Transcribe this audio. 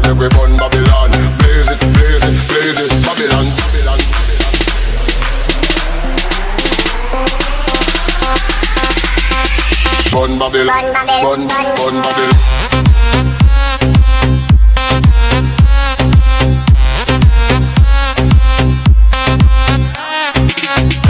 make we burn Babylon. Blaze it, blaze it, blaze it, Babylon, Babylon. Burn Babylon, burn Babylon.